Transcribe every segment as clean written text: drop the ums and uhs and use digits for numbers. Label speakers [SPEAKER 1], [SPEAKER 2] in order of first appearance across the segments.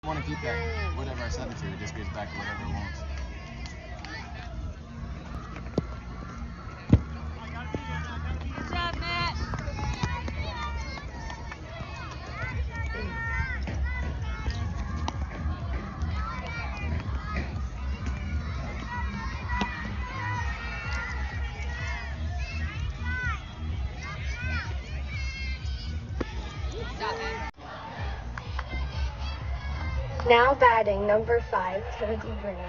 [SPEAKER 1] want to keep that, whatever I set it to, it just goes back to whatever it wants.
[SPEAKER 2] Good job, Matt.
[SPEAKER 3] Now batting number 5, Timothy Green.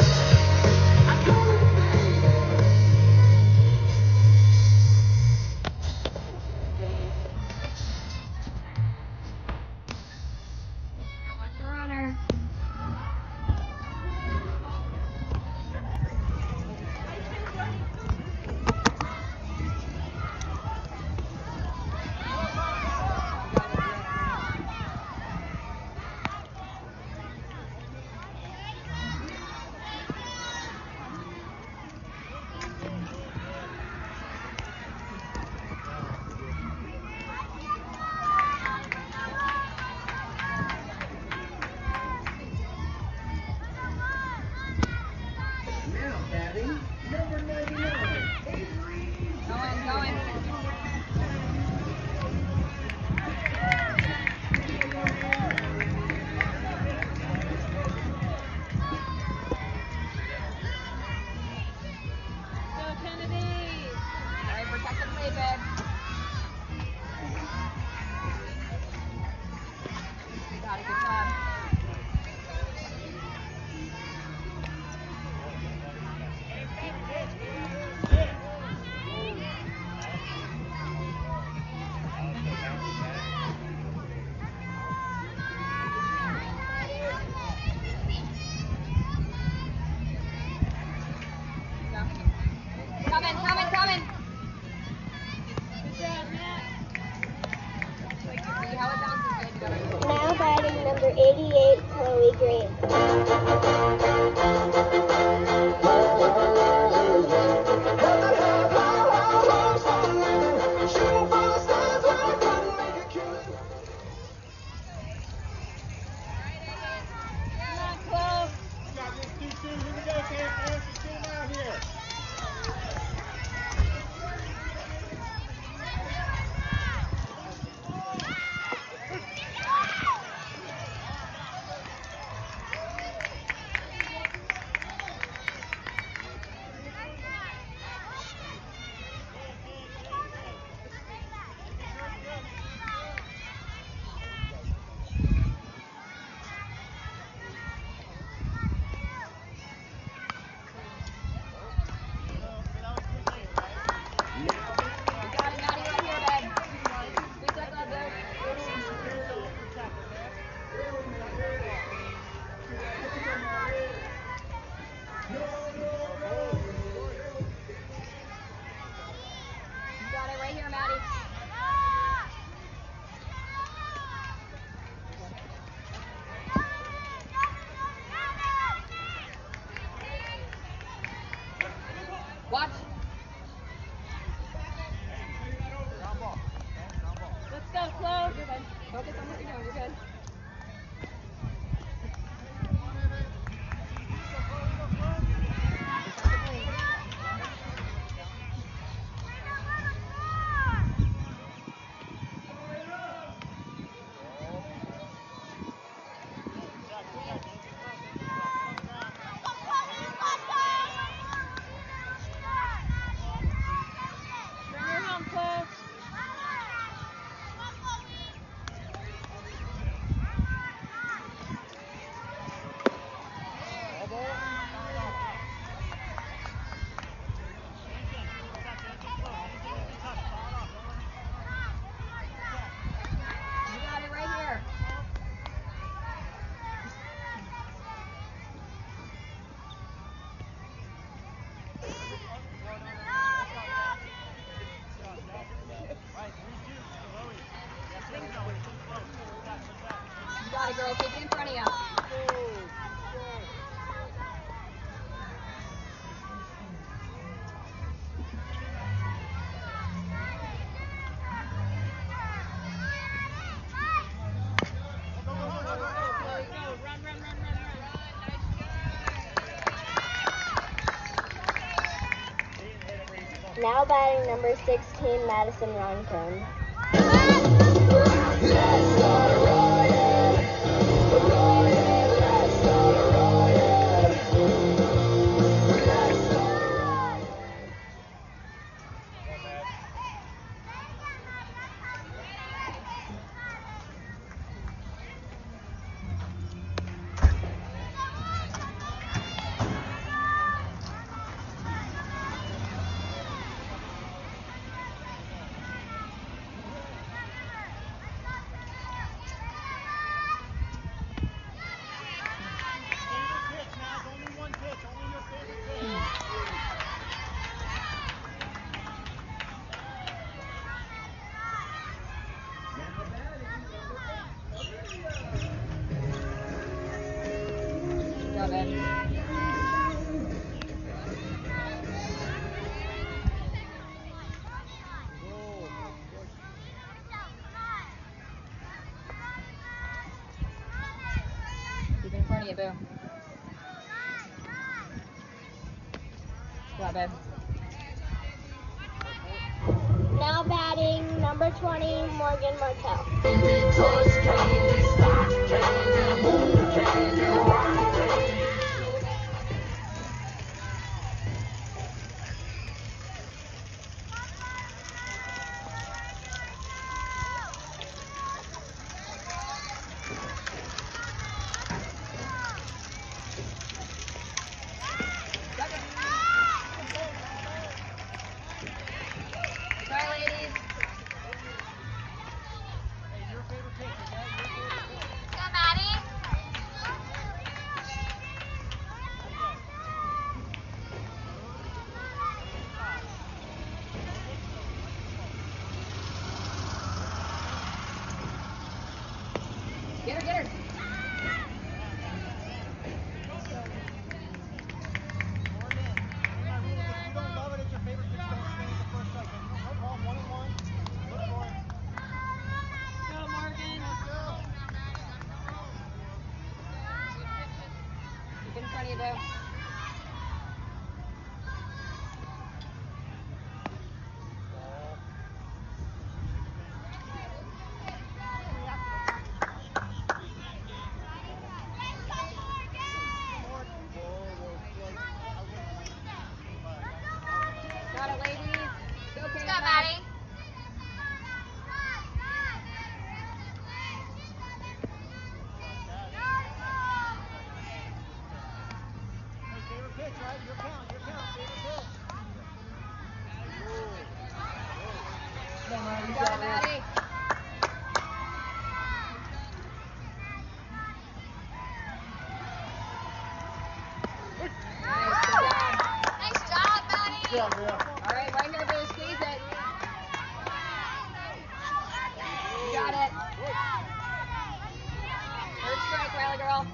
[SPEAKER 3] Runner. Coming. Now batting number 88, Chloe Green. Now batting number 16, Madison Roncone.
[SPEAKER 2] Keep in front of you, Boo. Good job, babe.
[SPEAKER 3] Now batting number 20, Morgan Martell.
[SPEAKER 2] Try, ladies.
[SPEAKER 4] Go, Maddie.
[SPEAKER 2] Get her, get her. Go, Morgan. Keep in front of you, Boo. Got it, ladies. Go,
[SPEAKER 4] Let's
[SPEAKER 2] KFS.
[SPEAKER 4] go, Maddie.
[SPEAKER 2] Got it, Maddie.
[SPEAKER 4] Nice job, Maddie.
[SPEAKER 2] All right, right here, Boo. Squeeze it. You got it. Third strike, Riley girl.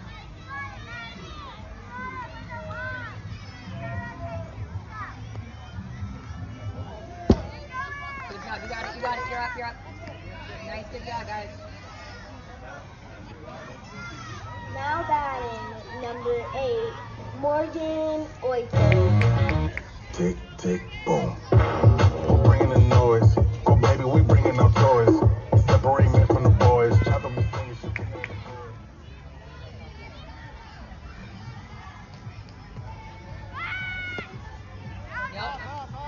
[SPEAKER 2] Good job. You got it. You got it. You're up. You're up. Nice. Good job, guys.
[SPEAKER 3] Now batting number 8, Morgan Oito.
[SPEAKER 5] Tick, tick, boom. We're bringing the noise. Oh, baby, we bringing our toys. Separate men from the boys. Chop them and sing shit.
[SPEAKER 2] Yep.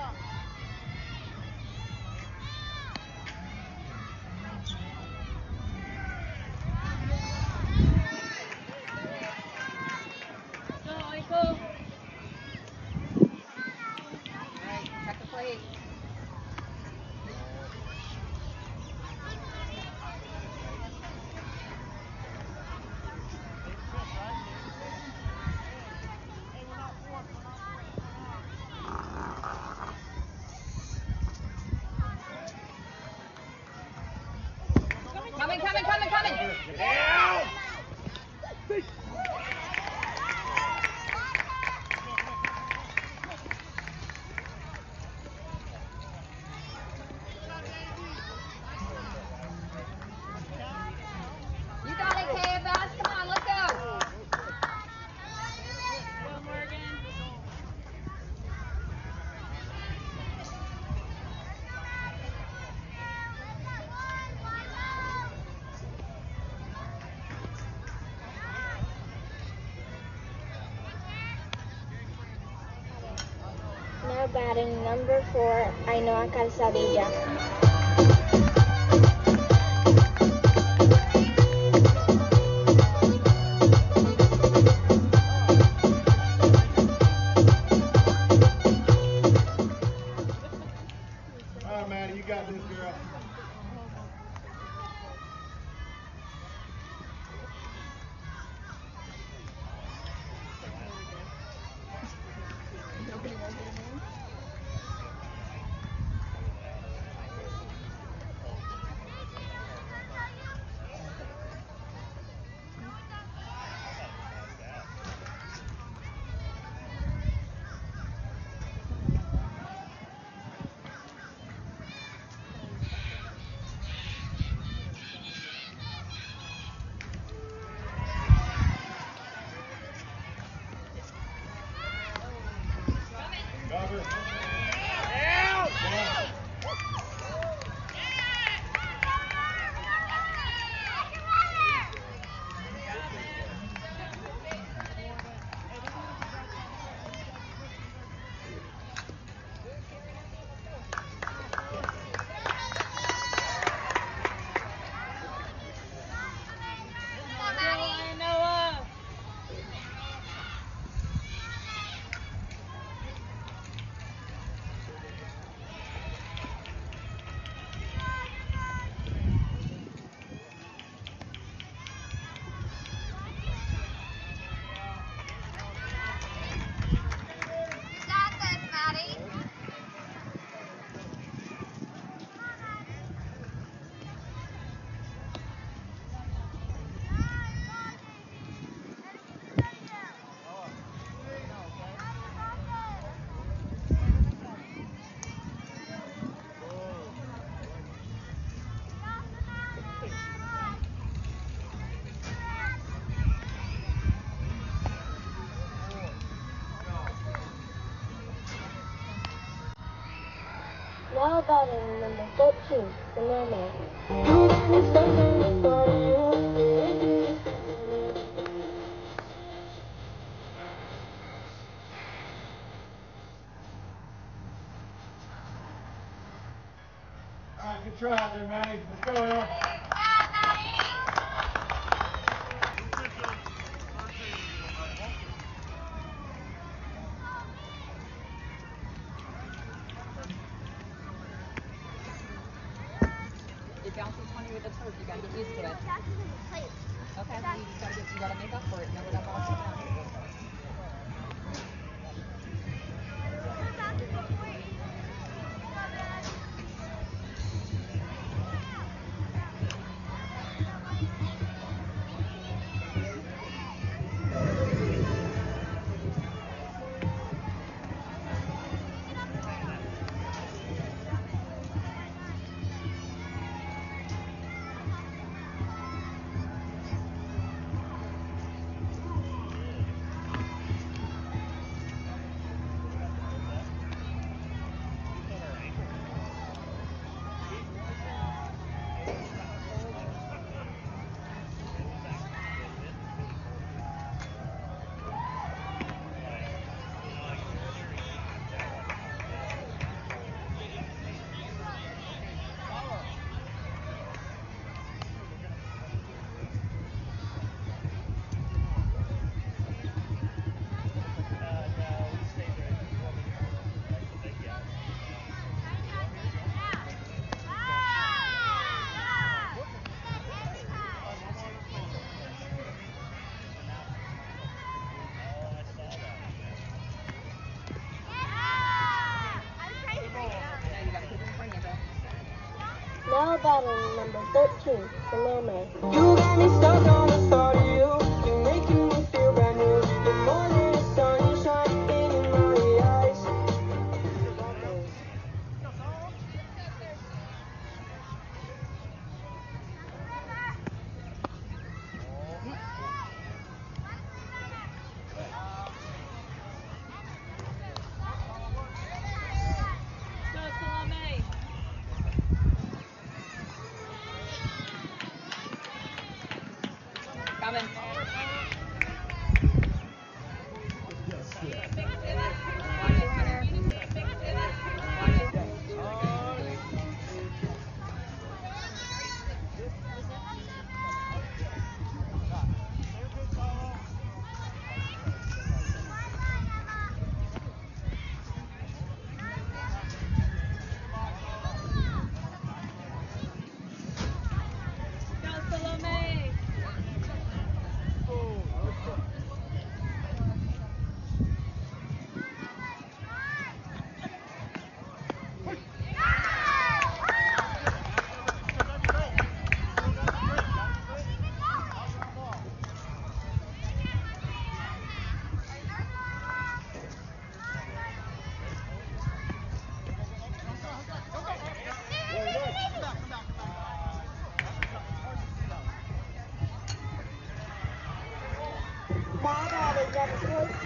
[SPEAKER 2] Go, Oiko. All right, check the plate.
[SPEAKER 3] batting number 4, Ainhoa Calzadilla.
[SPEAKER 6] All right, Maddie, you got this, girl. Cover.
[SPEAKER 3] Now batting number 13, the Mermaid.
[SPEAKER 6] All right, good try out there, Maddie. Let's go, Elle.
[SPEAKER 2] It bounces funny with the turf. You gotta get used to it. Okay, well, you gotta make up for it. Never that ball's down.
[SPEAKER 3] Now batting number 13, the Mermaid.
[SPEAKER 7] You got me stuck on the thought of you. You're making me feel brand new. The morning sun is shining in my eyes.
[SPEAKER 2] Coming. Runner.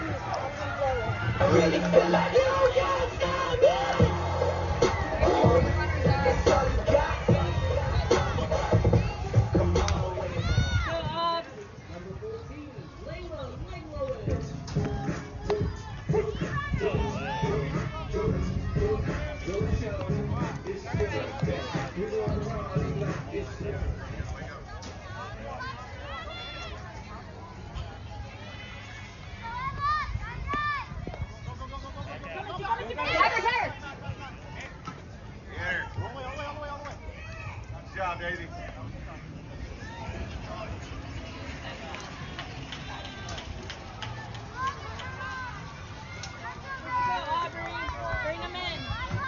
[SPEAKER 7] I really feel like you got something. That's all you got. Come on with it.
[SPEAKER 2] Number 14, Layla Langlois.
[SPEAKER 6] Good job, Daisy.
[SPEAKER 4] Bring them in.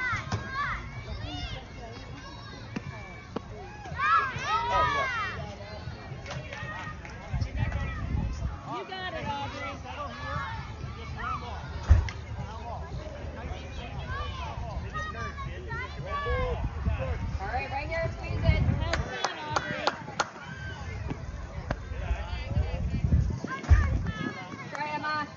[SPEAKER 4] You got it, Aubrey.
[SPEAKER 2] All right, right here, squeeze it.
[SPEAKER 4] Have fun, Aubrey.
[SPEAKER 2] Try, Emma.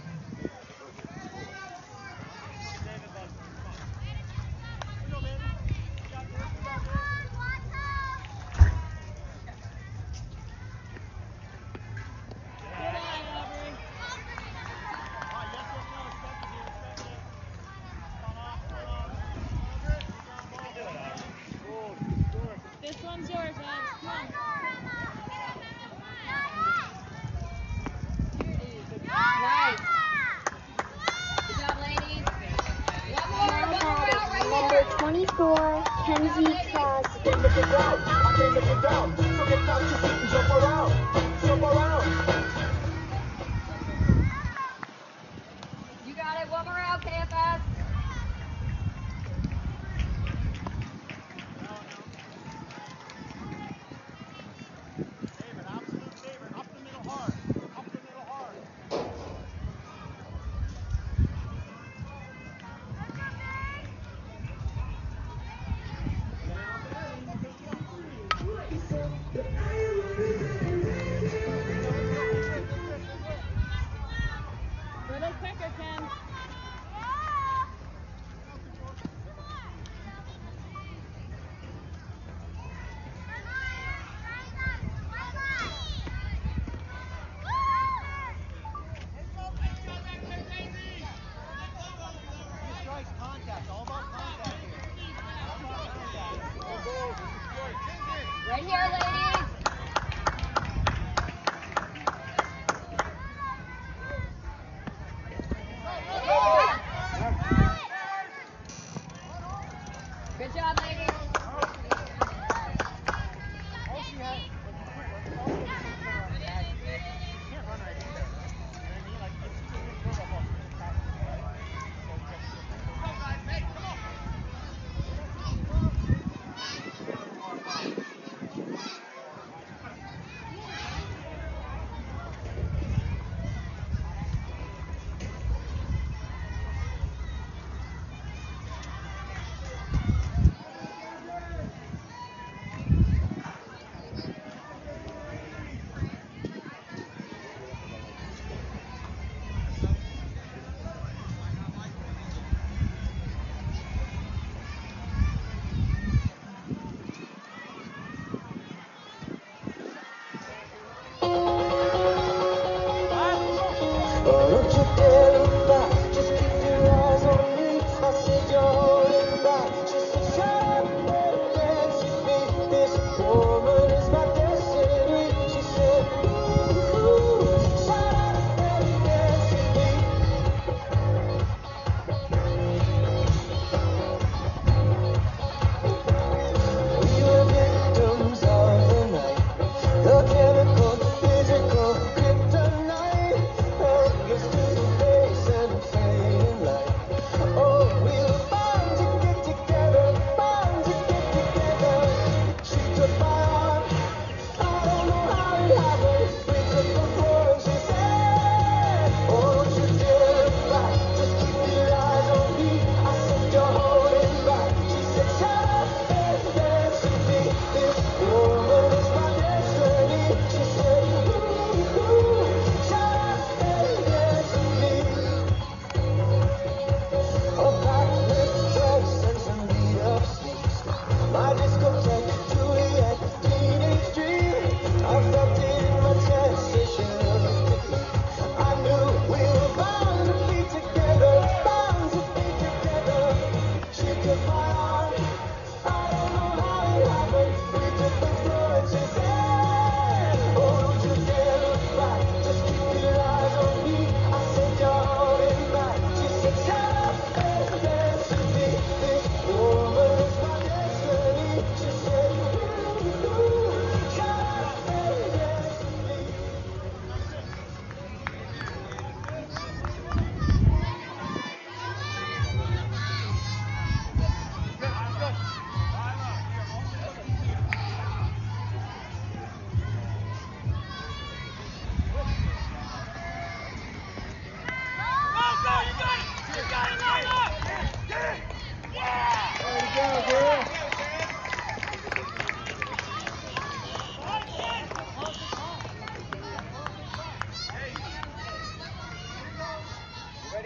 [SPEAKER 4] Good eye, Aubrey. This one's yours, Ed. Come on.
[SPEAKER 2] Nice. Good job, ladies. One more out right
[SPEAKER 3] Number
[SPEAKER 2] here.
[SPEAKER 3] 24, Kenzie Crosby.
[SPEAKER 5] Look it down, I can't look it down. So get out your seat and jump around. Jump around.
[SPEAKER 2] You got it. One more out, KFS.
[SPEAKER 4] Little quicker, Ken.
[SPEAKER 2] Right here, ladies. Good job, ladies.
[SPEAKER 7] Oh, don't you dare look back, just keep your eyes on me. I said you're holding back. She said, shut up and dance with me. This woman is my destiny. She said, ooh, shut up and dance with me. We were victims of the night, the chemical, physical kryptonite. Oh, yesterday.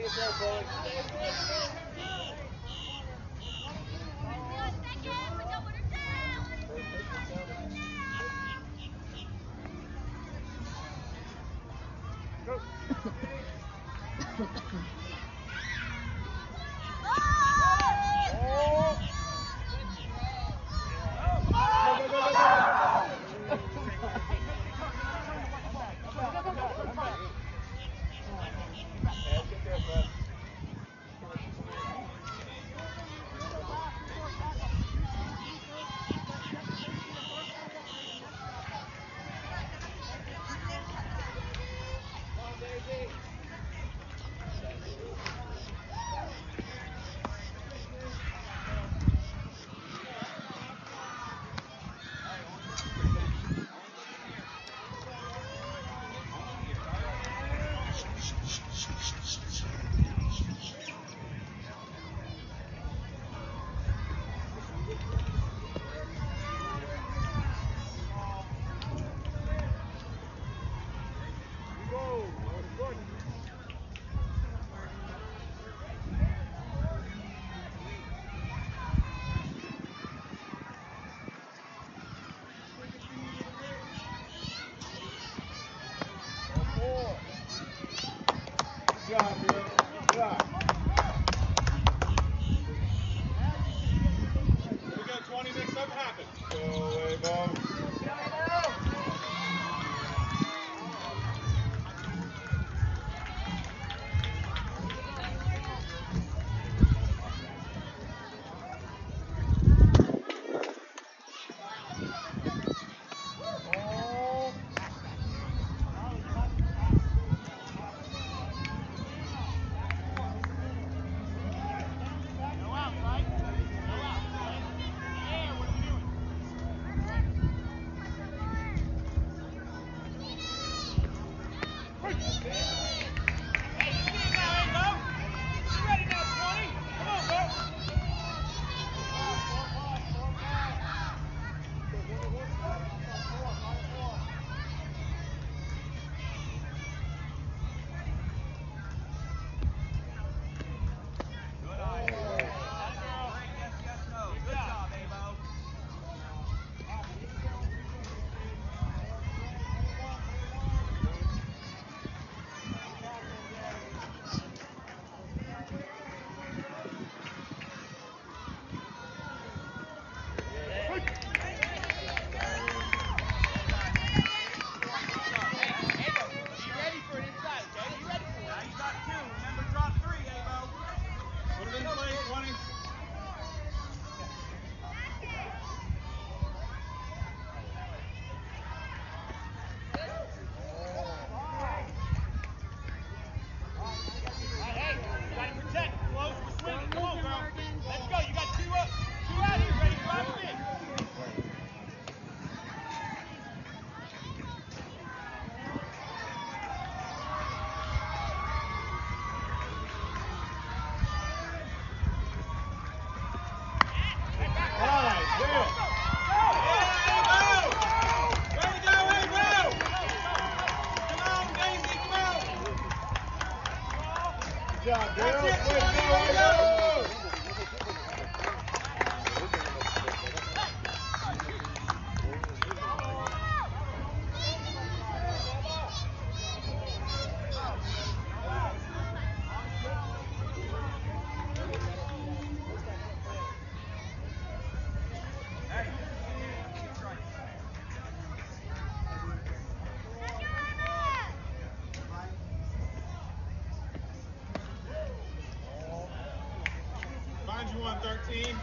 [SPEAKER 6] Find you on 13.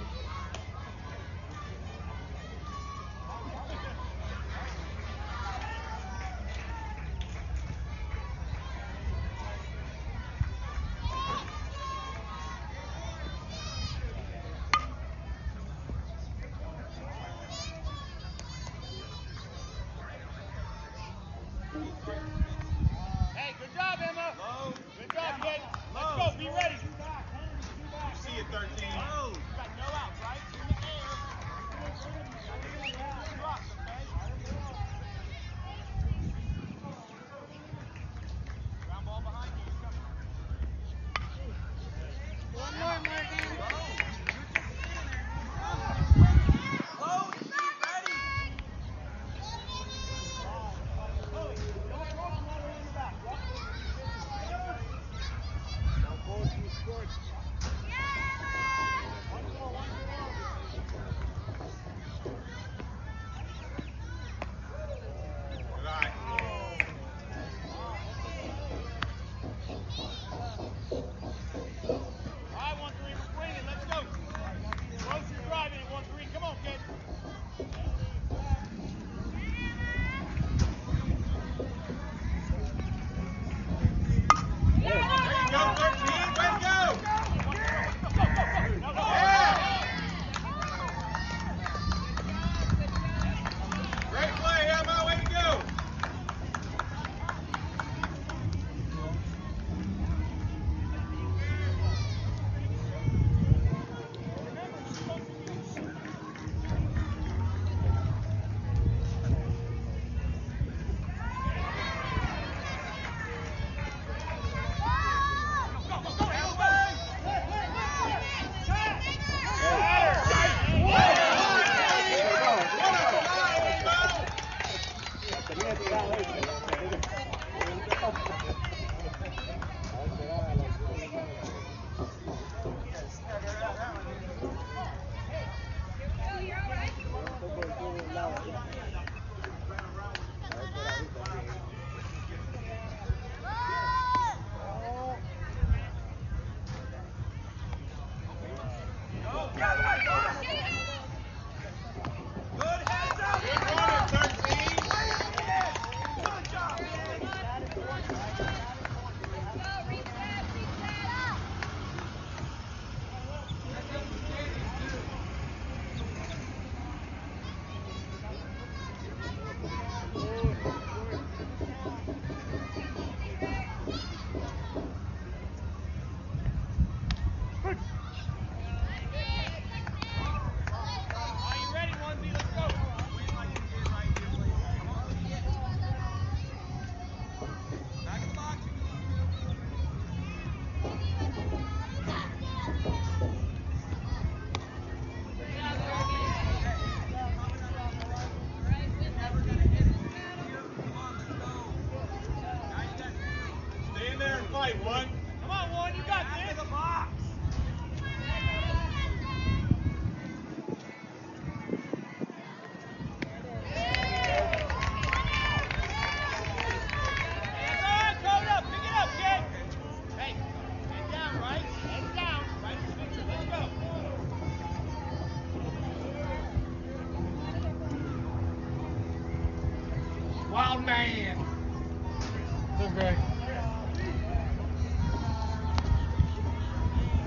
[SPEAKER 8] Hey, good job, Emma. Good job, kid. Let's go. Be ready.
[SPEAKER 6] You see it, 13.
[SPEAKER 8] You got no play, One. Come on, One, you got this. The box. Wild man.
[SPEAKER 6] Okay.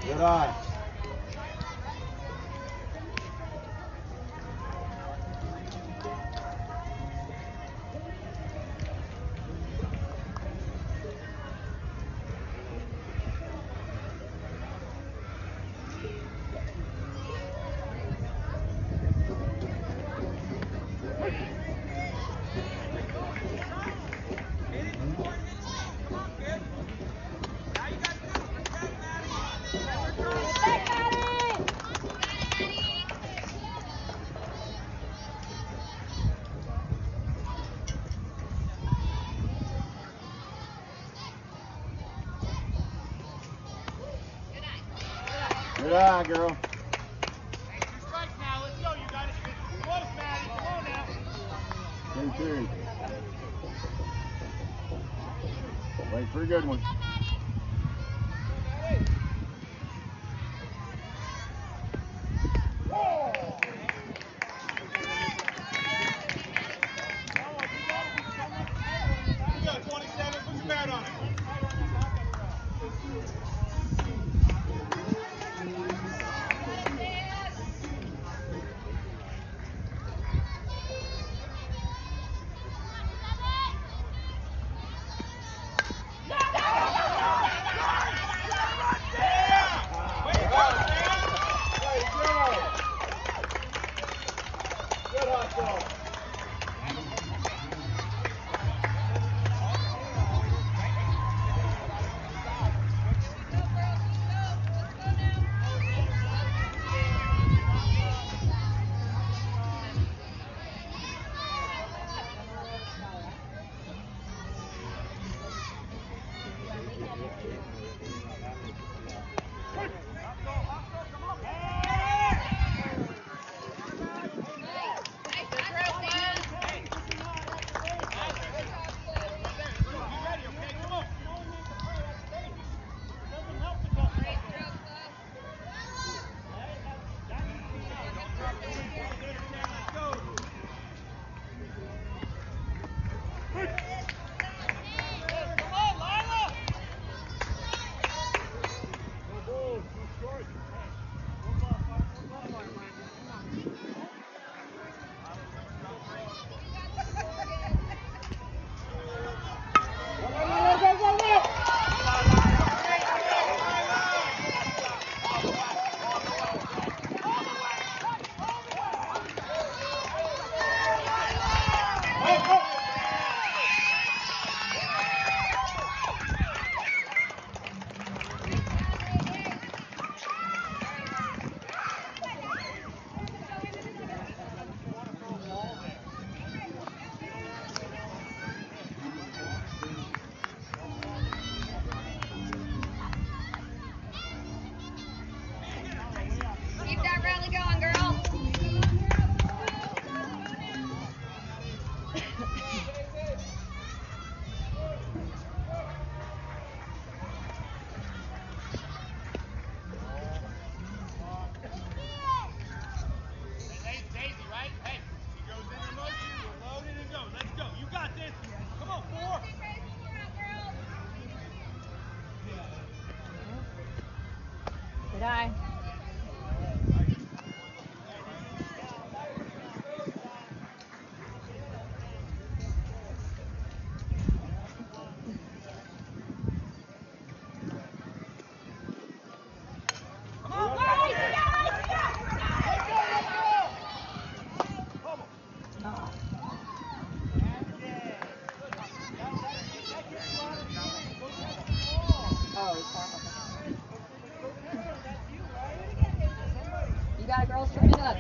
[SPEAKER 6] Good eye. Good eye, girl.
[SPEAKER 8] Hey, 2 strikes now. Let's go. You got it. Close, Maddie. Come on now.
[SPEAKER 6] 2-2. Wait for a good one.
[SPEAKER 8] You got 27. Put your bat on it.
[SPEAKER 2] Keep that rally going, girl.
[SPEAKER 8] Hey, Daisy, right? Hey, she goes in motion. We're loaded and go. Let's go. You got this. Come on, 4.
[SPEAKER 2] Good eye.
[SPEAKER 8] Come on, guys!
[SPEAKER 2] You got it, girls. Keep it up.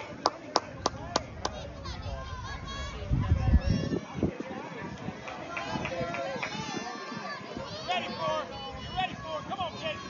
[SPEAKER 8] Ready for? You ready for? Come on, Jason.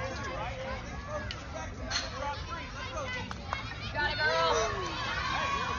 [SPEAKER 2] You got it, girl.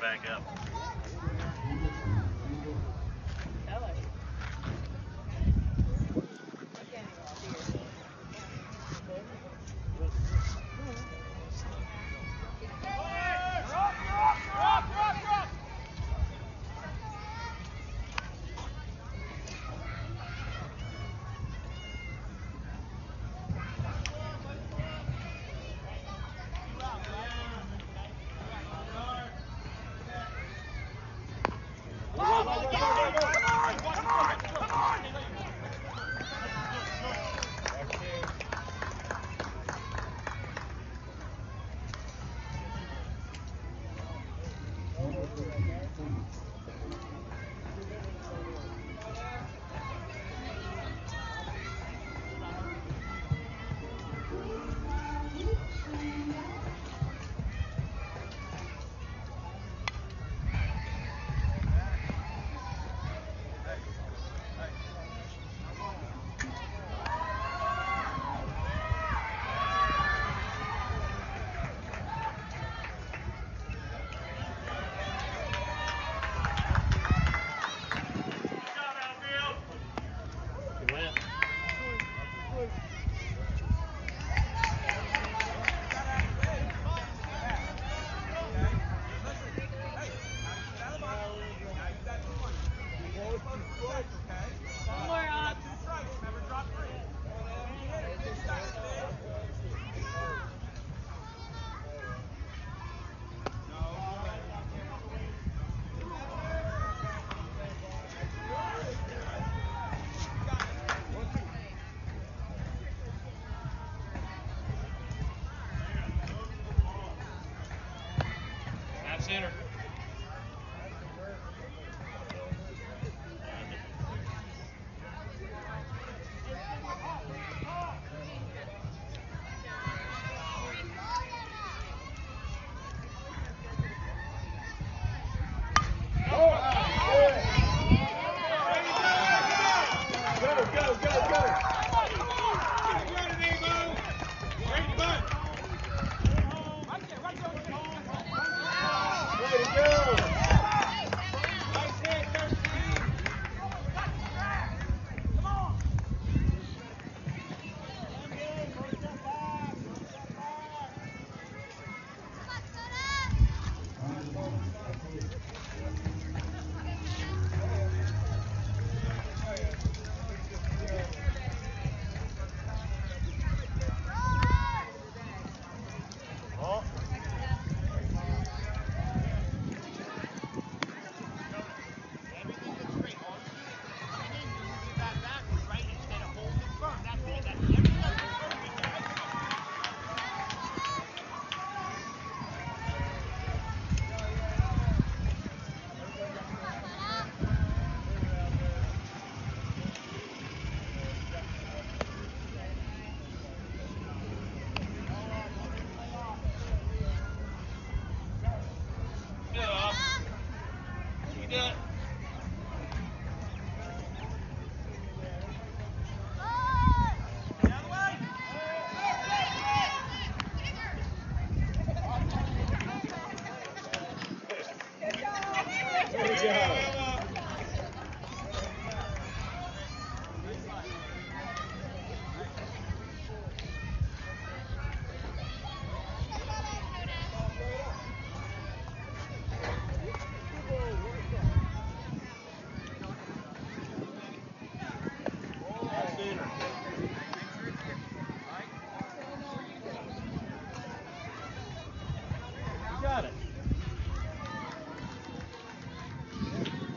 [SPEAKER 9] back up. Center.
[SPEAKER 6] Got it.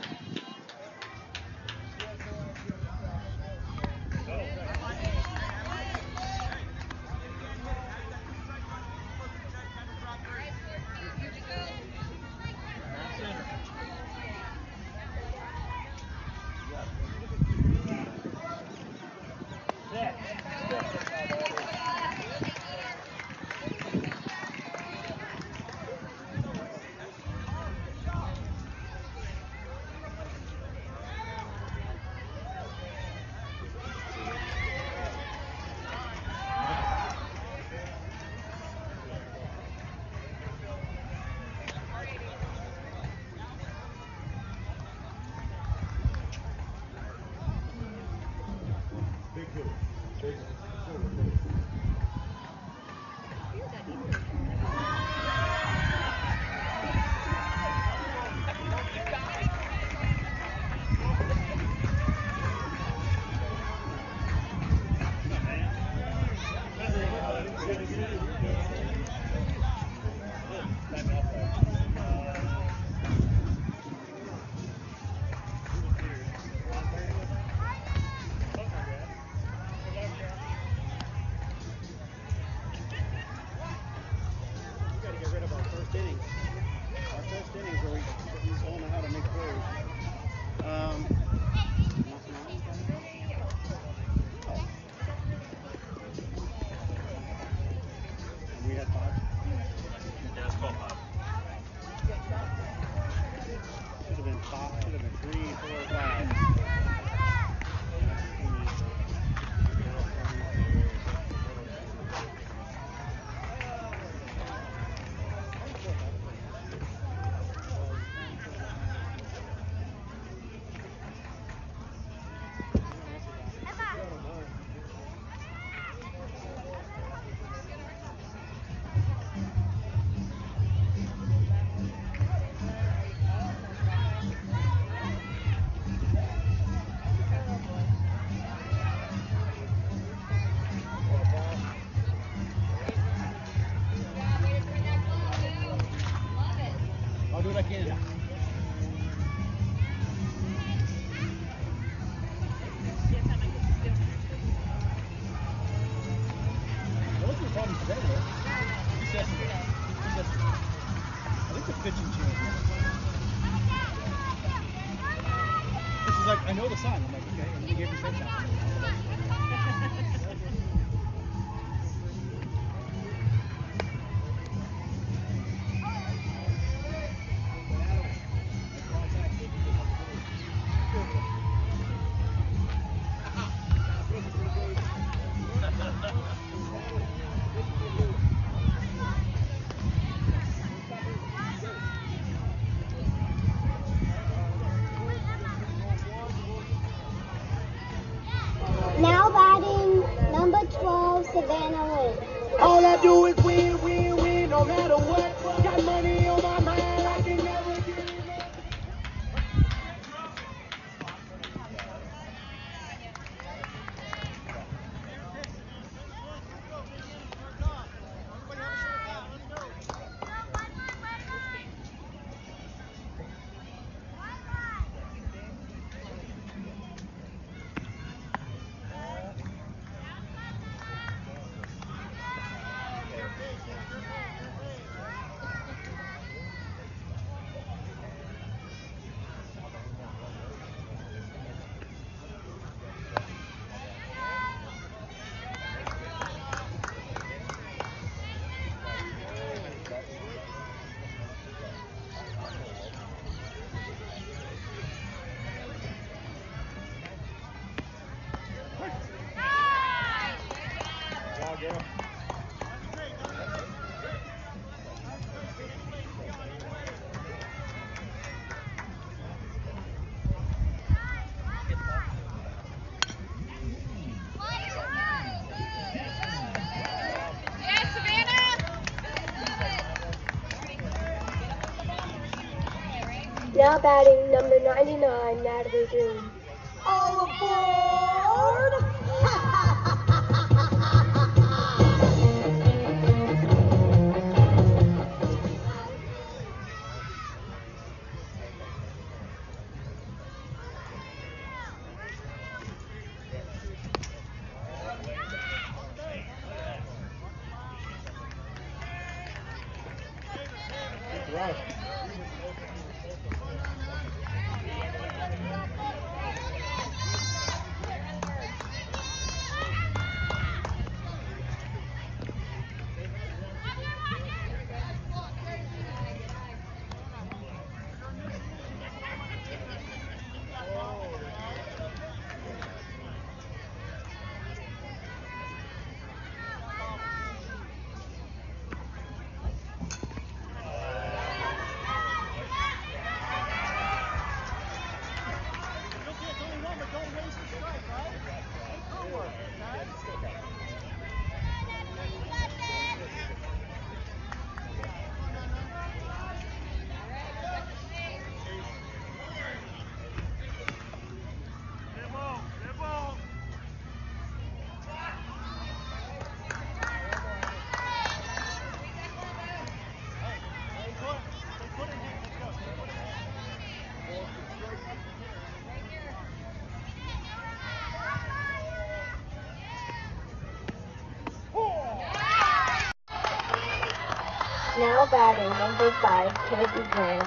[SPEAKER 8] back in. What's the problem today, though? He said, I think the pitching changed. She's like, I know the sign. I'm like, okay. And he gave me the same sign.
[SPEAKER 3] Now batting number 12, Savannah Lynn.
[SPEAKER 7] All I do is win, win, win, no matter what. Got money on my mind, I can never get enough.
[SPEAKER 3] Now batting number 99, Natalie Green.
[SPEAKER 7] All aboard!
[SPEAKER 3] Now batting number 5, Kennedy Graham.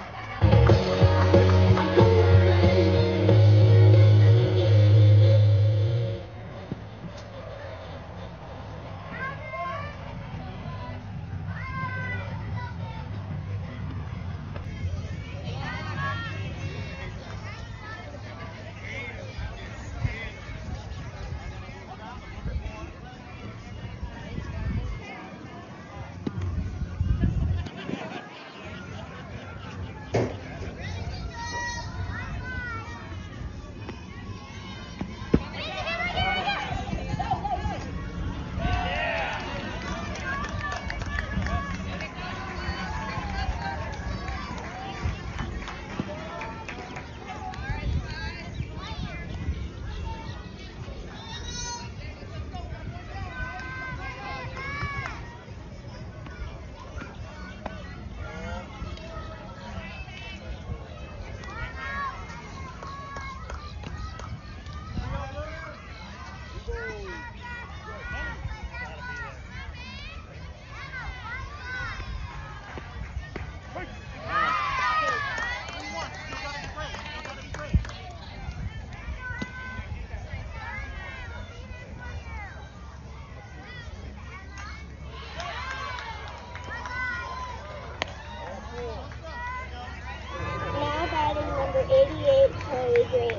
[SPEAKER 3] green.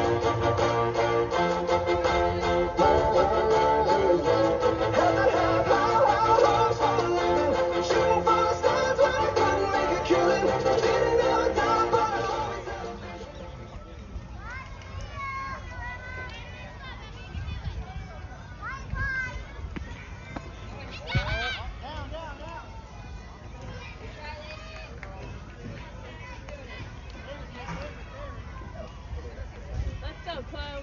[SPEAKER 4] Let's go, Chloe.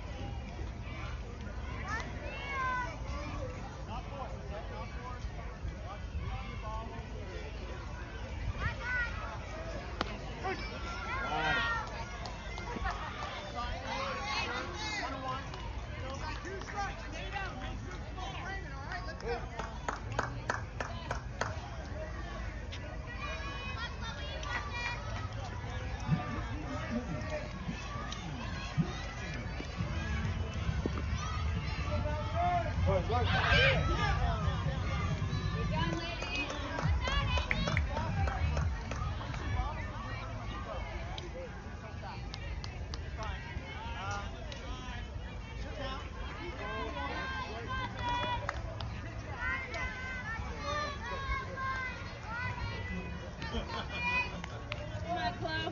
[SPEAKER 4] Come on, Chloe.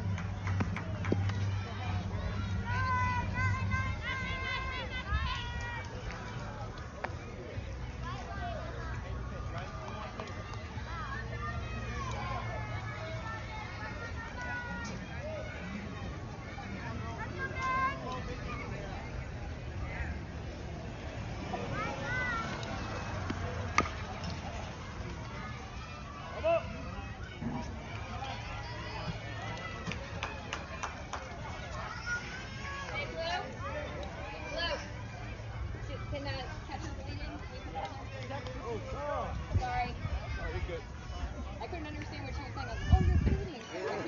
[SPEAKER 4] Hey, Chloe. Chloe. Can catch the bleeding? Sorry. I couldn't understand what she was saying. I was like, oh, you're bleeding.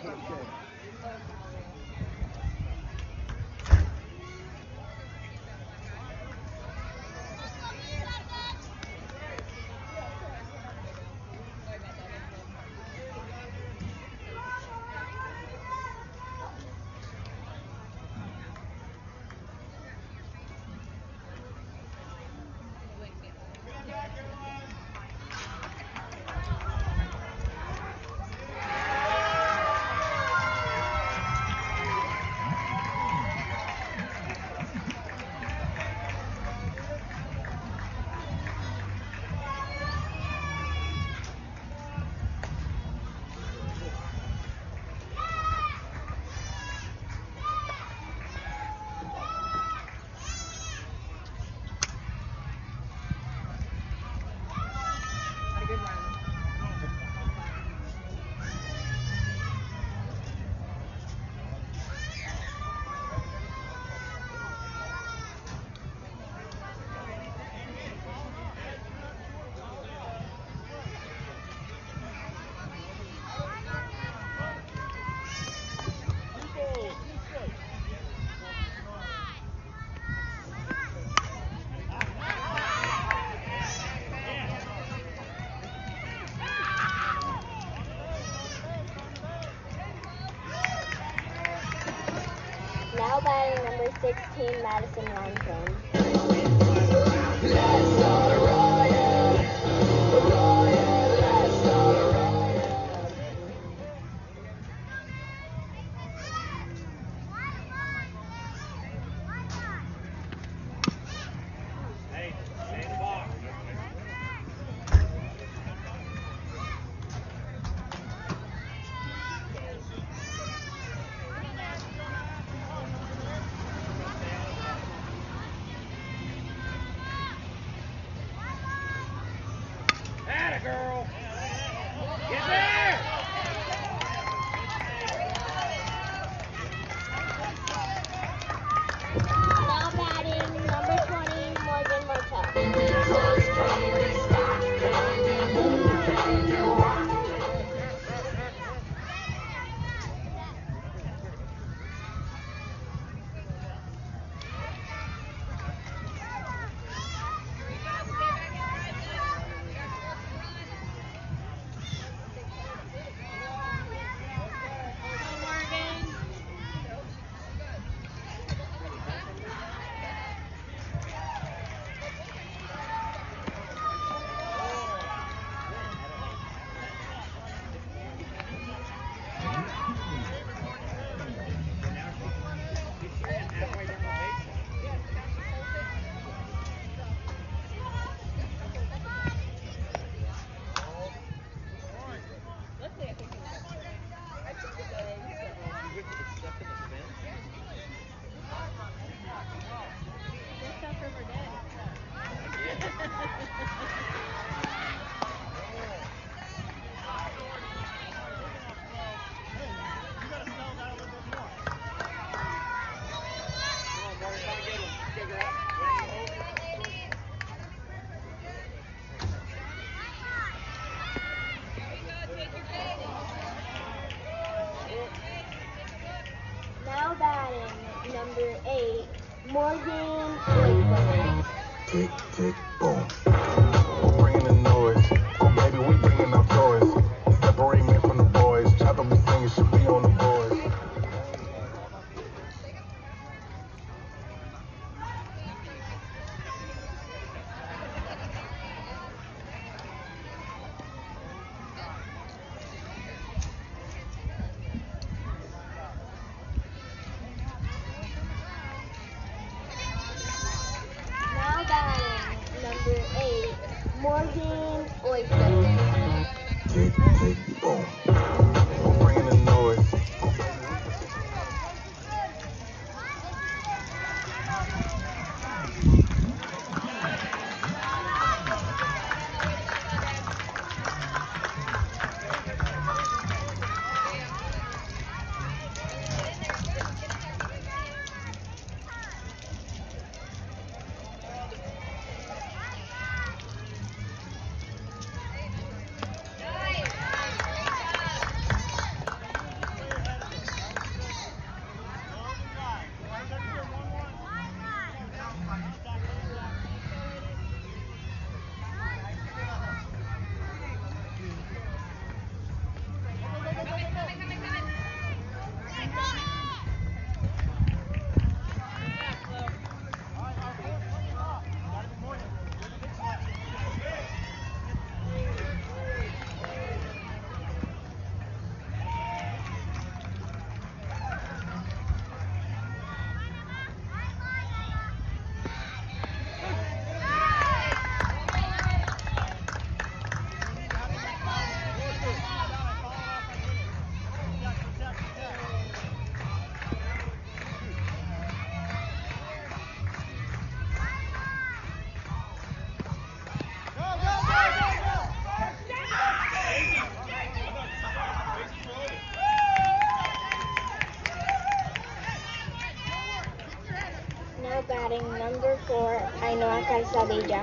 [SPEAKER 4] Had a good run.
[SPEAKER 3] Now batting number 16, Madison Limestone. Morgan Boyfriend.
[SPEAKER 5] Tick, tick, boom. We're bringing the noise. Oh, baby, we bringing our toys. Separate men from the boys. Chopper be singing, should be on the boys.
[SPEAKER 3] Now batting number 8, Morgan Boyfriend.
[SPEAKER 5] Tick, tick, boom. We're bringing the noise. Oh, baby,
[SPEAKER 3] Now batting number 4, Ainhoa Calzadilla.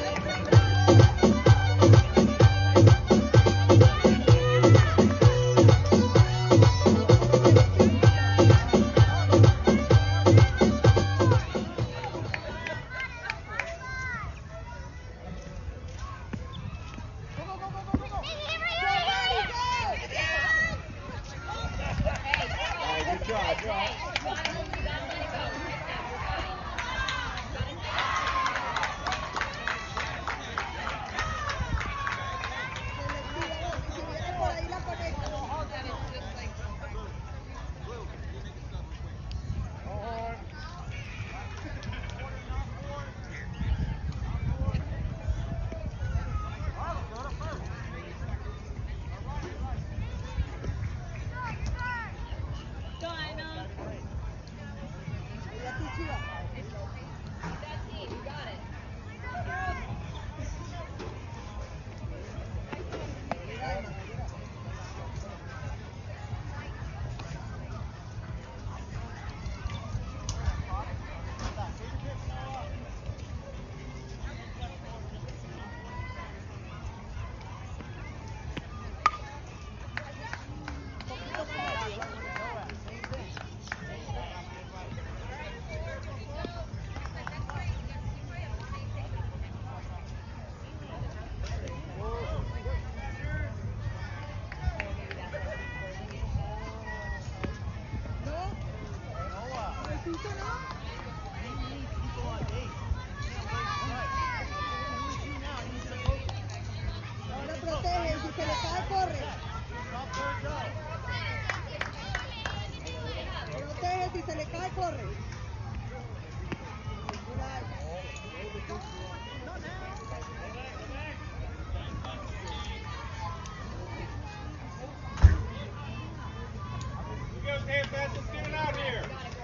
[SPEAKER 8] KFS, let's get it out here.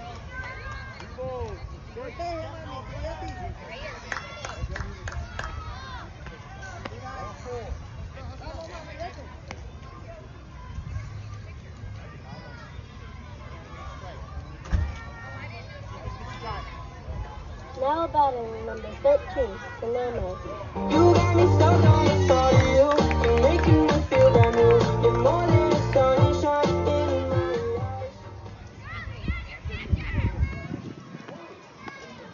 [SPEAKER 3] Now batting number 13, Banana.
[SPEAKER 7] You got me stuck on the thought of you. You're making me feel brand new. You're more than a sunshine in my life.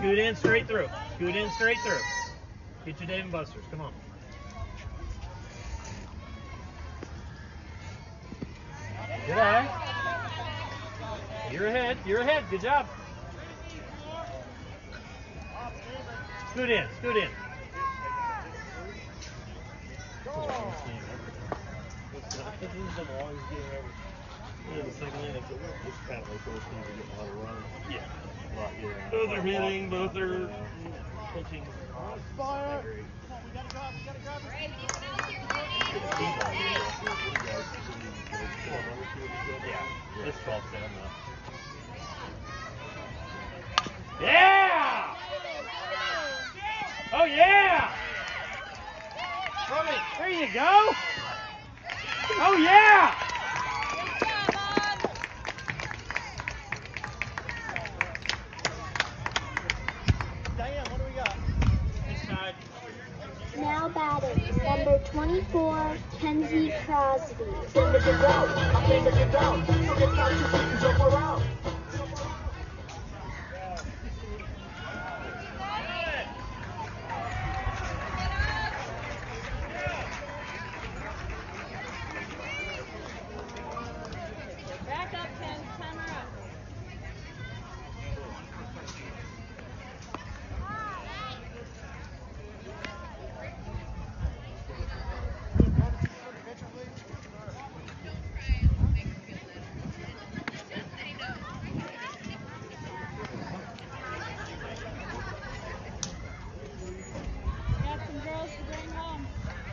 [SPEAKER 9] Scoot in, straight through. Scoot in, straight through. Get your Dave and Buster's. Come on. Good eye. You're ahead. You're ahead. Good job. Scoot in. Scoot in. Both are hitting, both are pitching. This 12 Yeah! Oh yeah! There you go! Oh yeah!
[SPEAKER 3] Now batting, number 24, Kenzie Crosby.
[SPEAKER 5] Came to get down, I came to get down. So get out your seat and jump around.
[SPEAKER 4] Back up, Ken. Timer up. Got some girls to bring home.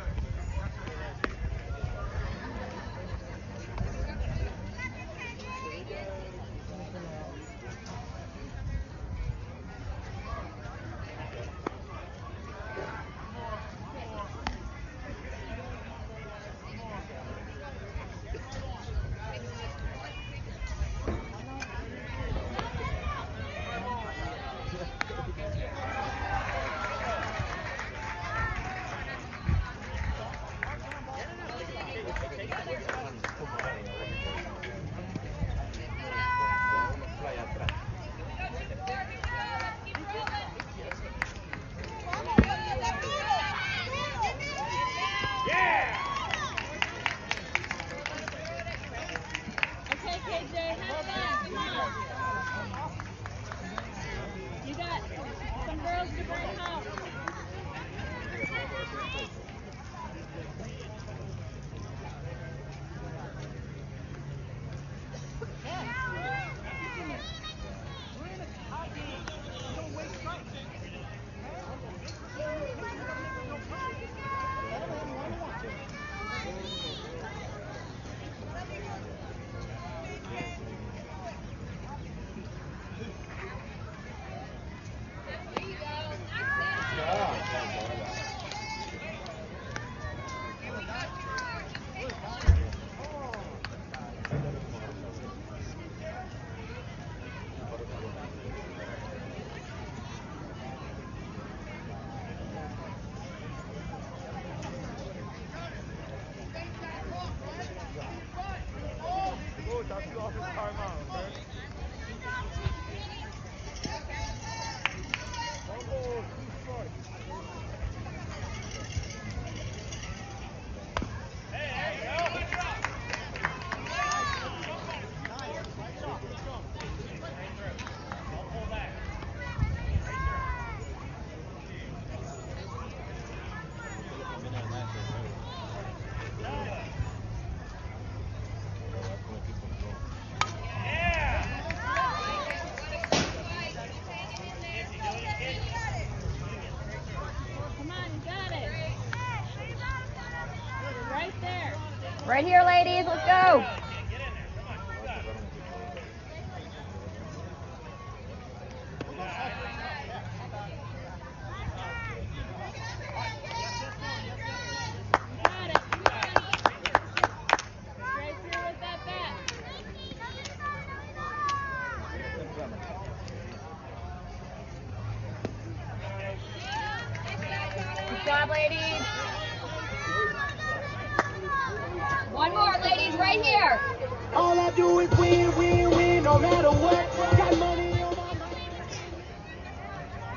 [SPEAKER 4] Okay, KJ, have fun. Come on. You got some girls to bring home. Come on, you got it. Right there.
[SPEAKER 2] Right here, ladies. Let's go.
[SPEAKER 4] Got it. Straight through with that bat.
[SPEAKER 2] Good job, ladies. One more, ladies, right here.
[SPEAKER 7] All I do is win, win, win, no matter what. Got money on my mind.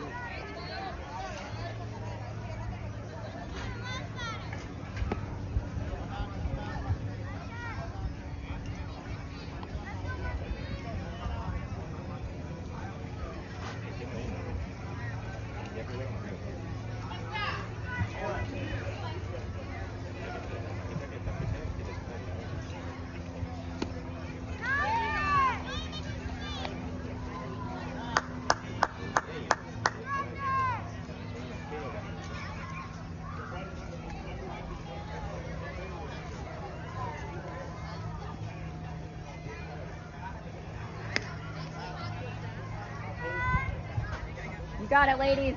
[SPEAKER 2] You got it, ladies.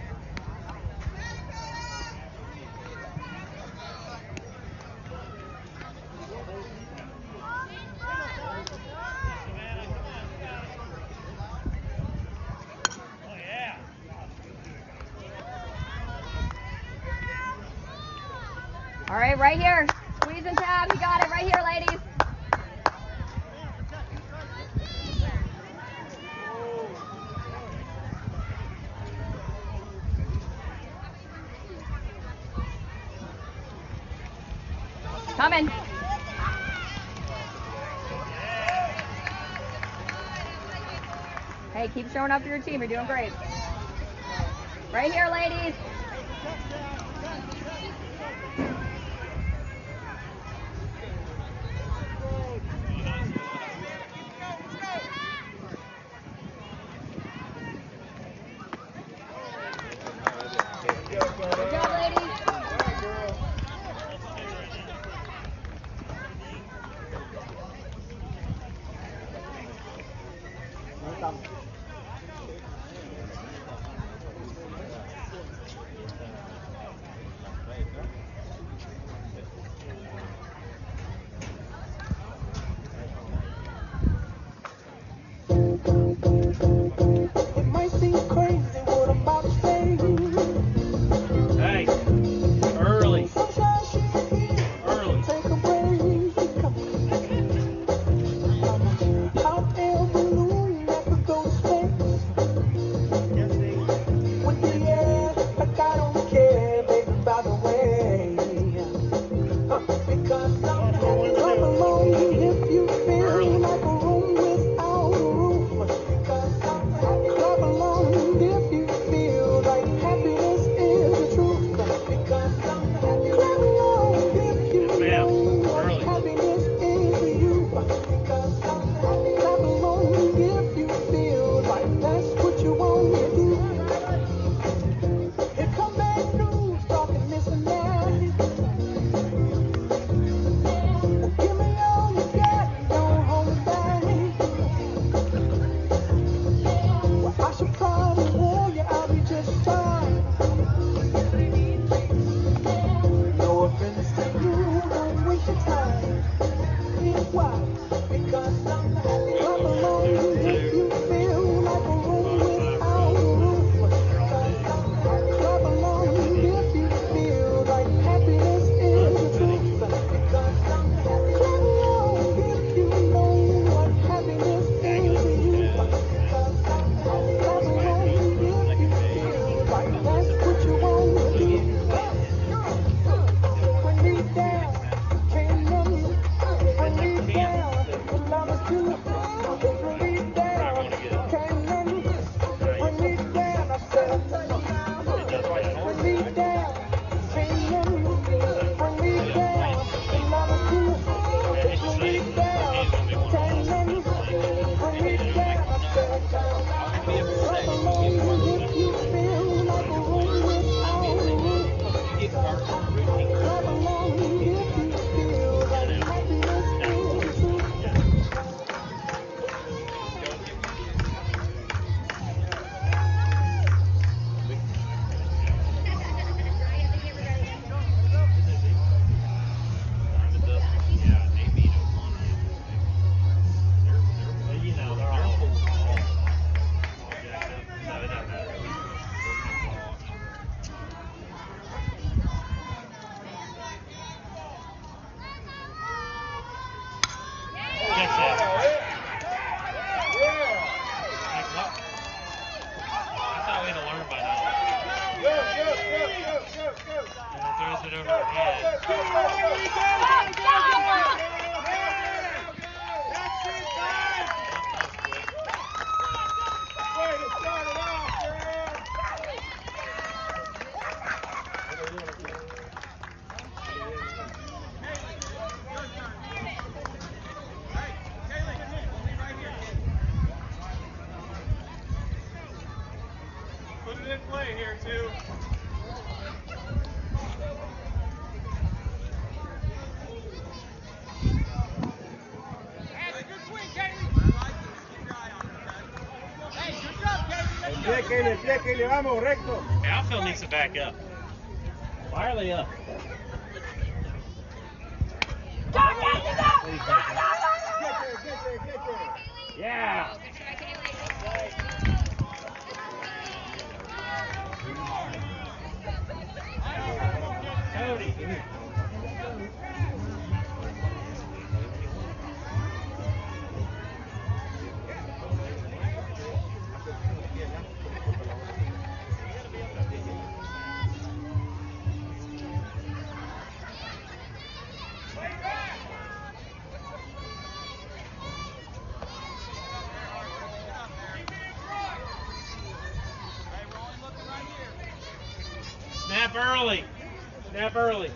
[SPEAKER 2] All right, right here. Squeeze and tap. You got it right here, ladies. Coming. Hey, keep showing up for your team. You're doing great. Right here, ladies. Good job, ladies.
[SPEAKER 7] It might seem crazy what I'm about to say.
[SPEAKER 9] Hey, early.
[SPEAKER 7] Sometimes you
[SPEAKER 9] Early.
[SPEAKER 7] take a break. I'm a hot air balloon that could go to space. With the air, like I don't care, baby, by the way. Because I'm clap along if you feel like a room without a roof. Because I'm clap along if you feel like happiness is the truth. Because I'm clap along if you know what happiness is to you. Because I'm clap along if you feel like that's what you want to do. Here come bad news talking this and that. Well, give me all you got, don't hold it back. Well, I should probably warn you, I'll be just fine. No offense to you, don't waste your time. Here's why. Because I'm clap along if you feel like a room without a roof. Because I'm clap along if you feel like happiness is the truth. Because I'm clap along if you know what happiness is to you. Because I'm clap along if you feel like that's what you want to do. Bring me down, can't none of you. Bring me down, the love is you. Bring me down, can't none of you. Bring me down, I said. Bring me down, can't none of you. Bring me down, the love is you. Bring me down, can't none of you. Bring me down, I said. Clap along if you feel like a room without a roof. Clap along if you feel like happiness is the truth.
[SPEAKER 8] Put it in play here, too. Hey, good swing, Kaylee. I like this. Keep your eye on it, okay? Hey, good job, Kaylee.
[SPEAKER 6] Fléquele, vamos, recto.
[SPEAKER 9] The outfield needs to back up. Why are they up? Yeah. Cody. Snap early. Snap early.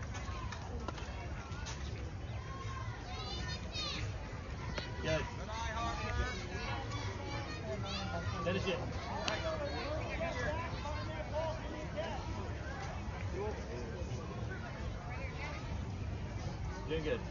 [SPEAKER 9] Good. Finish it. Doing good.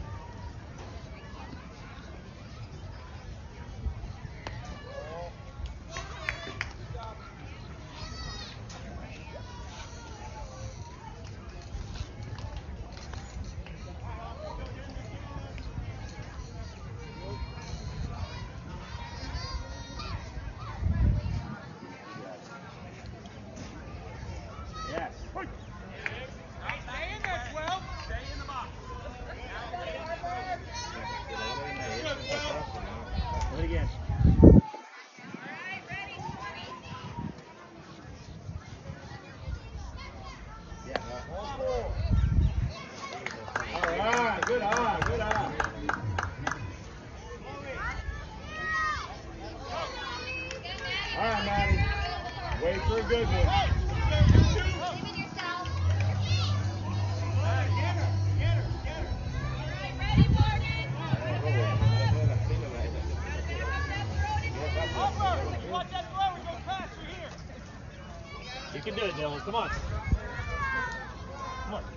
[SPEAKER 9] You can do it, Dylan. Come on. Come on.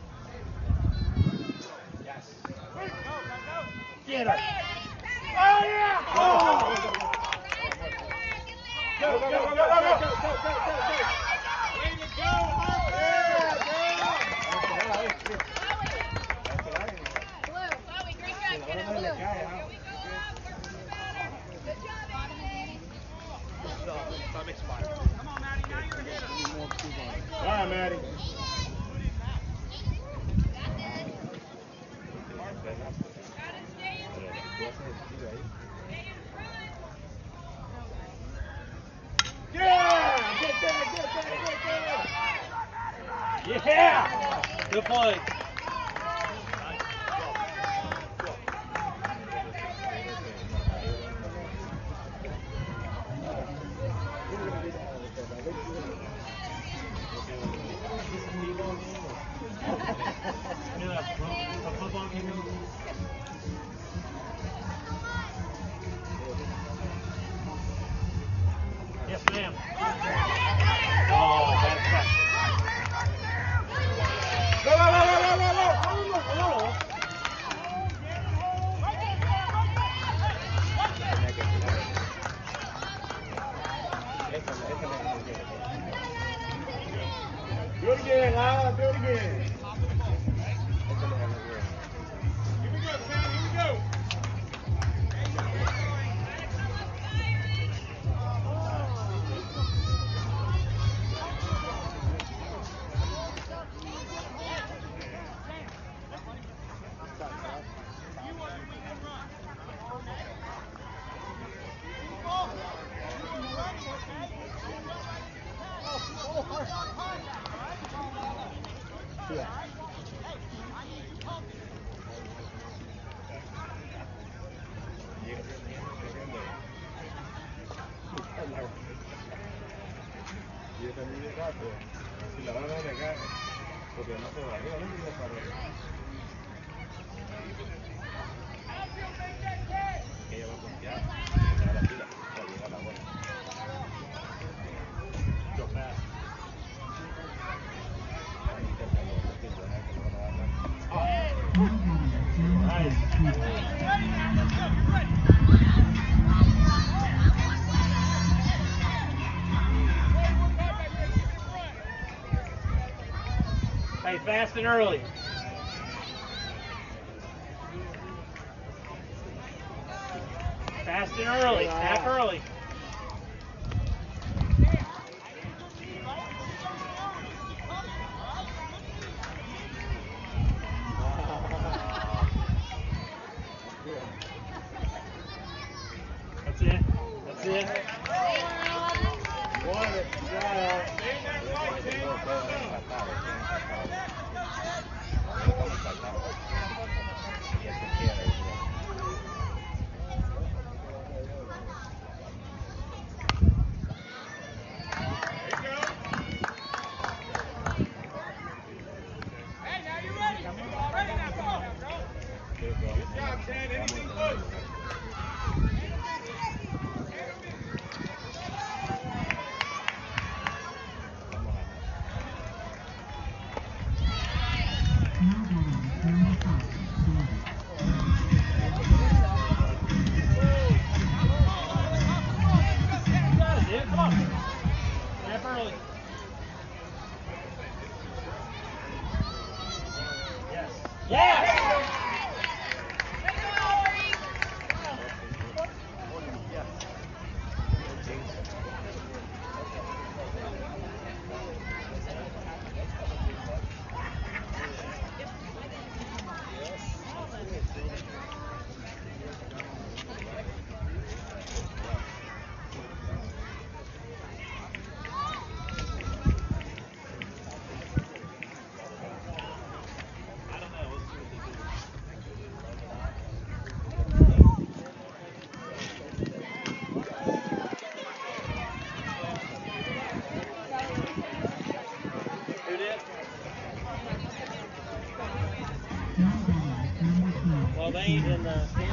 [SPEAKER 9] Yes. Get her. Oh, yeah! Oh! Go, go, go, go, go, go, go, go, go, go, go. Way to go,
[SPEAKER 8] Come on, Maddie, now you're a hitter.
[SPEAKER 6] All right, Maddie. Yeah! Get that, get that, get that!
[SPEAKER 9] Yeah! Good play. Yes, ma'am. Oh, that's tough.
[SPEAKER 6] Go, go, go, go, go, go, go, go. Do it again, Lyle. Do it again. Here we go, Sam. Here we go. Y ese niño gato, si la van a negar, porque no se va a arriba, no se para. Que ella va a confiar, a la fila, para llegar a la buena. Go fast. Nice.
[SPEAKER 9] Hey, fast and early. Fast and early. Snap early. That's it. That's it.
[SPEAKER 6] One, yeah.
[SPEAKER 8] Hey, now you ready? Ready now, come on now, girl. Good job, Ted. Anything close.
[SPEAKER 9] You got it, dude. Come on. Snap early. Yes. Yes! Who did? Well, they ain't in the